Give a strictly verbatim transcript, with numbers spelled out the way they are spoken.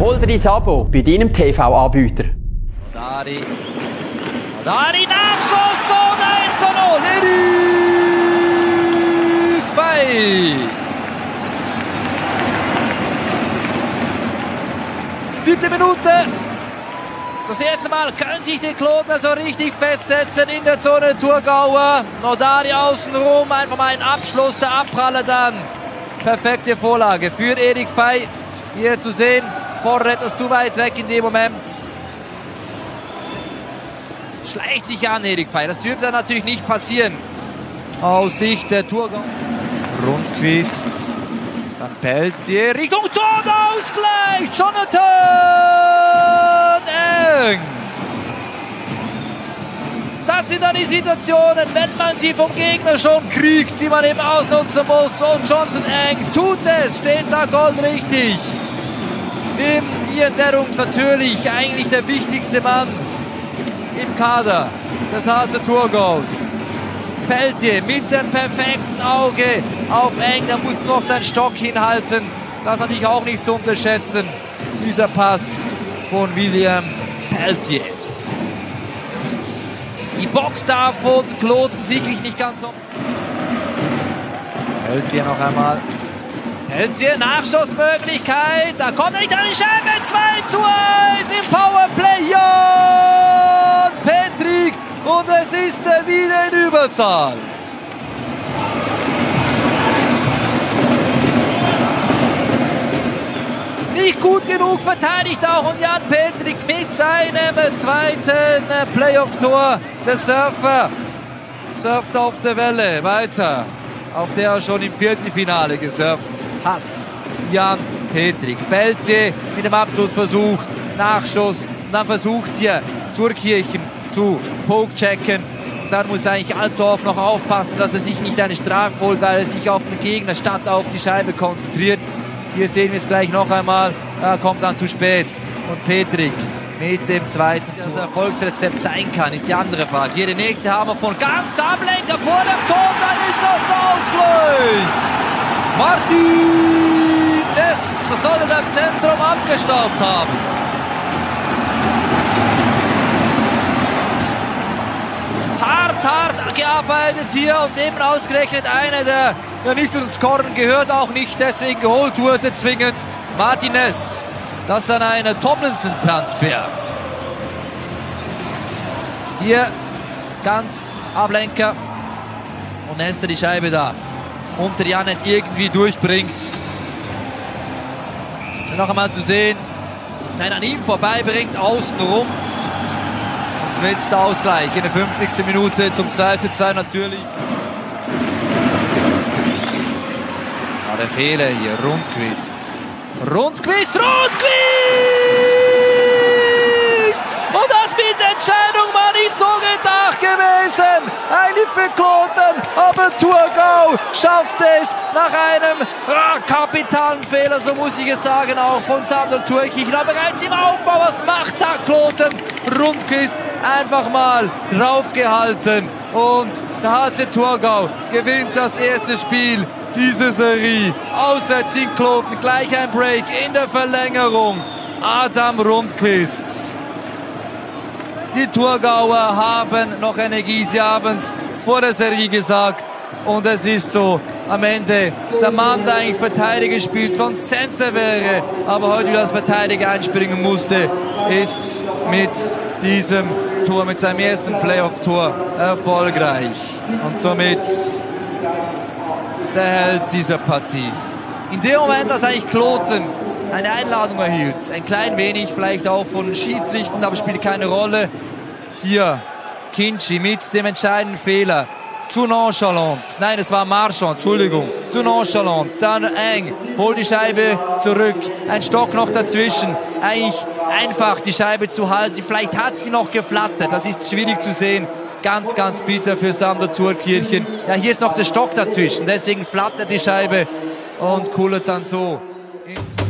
Hol dir dein Abo bei deinem T V-Anbieter. Dari. Dari, Nachschuss und eins zu null. Erik Fey. Siebte Minute. Das erste Mal können sich die Kloten so richtig festsetzen in der Zone Thurgauer. Nodari außenrum, einfach mal ein Abschluss, der Abpraller dann. Perfekte Vorlage für Erik Fey. Hier zu sehen, vorne etwas zu weit weg in dem Moment. Schleicht sich an Erik Fey, das dürfte natürlich nicht passieren. Aus Sicht der Thurgauer. Rundquist, dann Peltier, Richtung Tor, Ausgleich, Jonathan Eng. Das sind dann die Situationen, wenn man sie vom Gegner schon kriegt, die man eben ausnutzen muss. Und Jonathan Eng tut es, steht da goldrichtig. Neben Ian Derungs natürlich eigentlich der wichtigste Mann im Kader des H C Thurgaus. Peltier mit dem perfekten Auge auf Eng, der muss noch seinen Stock hinhalten. Das ist natürlich auch nicht zu unterschätzen, dieser Pass von William Peltier. Die Box da von Kloten sicherlich nicht ganz so. Peltier noch einmal. Peltier, Nachschussmöglichkeit. Da kommt er nicht an die Scheibe. zwei zu eins im Powerplay. Jan Petrik. Und es ist wieder in Überzahl. Nicht gut genug verteidigt auch und Jan Petrik mit seinem zweiten Playoff-Tor. Der Surfer surft auf der Welle weiter, auf der er schon im Viertelfinale gesurft hat. Jan Petrik. Peltier mit dem Abschlussversuch, Nachschuss. Und dann versucht hier Zurkirchen zu pokechecken. Dann muss eigentlich Altdorf noch aufpassen, dass er sich nicht eine Strafe holt, weil er sich auf den Gegner statt auf die Scheibe konzentriert. Hier sehen wir es gleich noch einmal. Er kommt dann zu spät. Und Petrik mit dem zweiten. Das Erfolgsrezept sein kann, ist die andere Frage. Hier die nächste haben wir von ganz Ablenker vor dem Tor. Dann ist das der Ausgleich. Martinez, das sollte das Zentrum abgestaubt haben. Hart, hart gearbeitet hier und eben ausgerechnet einer, der ja nicht zum Scoren gehört, auch nicht deswegen geholt wurde, zwingend Martinez. Das ist dann ein Tomlinson-Transfer. Hier ganz Ablenker und Nester die Scheibe da unter Janet irgendwie durchbringt. Noch einmal zu sehen, nein, an ihm vorbeibringt, außenrum. Und jetzt der Ausgleich in der fünfzigsten Minute zum zwei zu zwei natürlich. Ja, der Fehler hier, Rundquist. Rundquist, Rundquist! Und das mit Entscheidung war nicht so gedacht gewesen. Eigentlich für Kloten, aber Thurgau schafft es nach einem ah, kapitalen Fehler, so muss ich es sagen, auch von Sandor Thurkirchen. Aber bereits im Aufbau, was macht da Kloten? Rundquist einfach mal draufgehalten. Und der H C Thurgau gewinnt das erste Spiel dieser Serie. Auswärts in Kloten, gleich ein Break in der Verlängerung. Adam Rundquist. Die Thurgauer haben noch Energie, sie haben es vor der Serie gesagt. Und es ist so, am Ende der Mann, der eigentlich Verteidiger spielt, sonst Center wäre, aber heute wieder als Verteidiger einspringen musste, ist mit diesem Tor, mit seinem ersten Playoff-Tor erfolgreich. Und somit der Held dieser Partie. In dem Moment, dass eigentlich Kloten eine Einladung erhielt, ein klein wenig vielleicht auch von den Schiedsrichtern, aber spielt keine Rolle. Hier Kinchi mit dem entscheidenden Fehler. Zu nonchalant. Nein, es war Marchand, Entschuldigung. Zu nonchalant. Dann Eng. Holt die Scheibe zurück. Ein Stock noch dazwischen. Eigentlich einfach die Scheibe zu halten. Vielleicht hat sie noch geflattert. Das ist schwierig zu sehen. Ganz, ganz bitter für Sandor Thurkirchen. Ja, hier ist noch der Stock dazwischen. Deswegen flattert die Scheibe und kullert dann so ins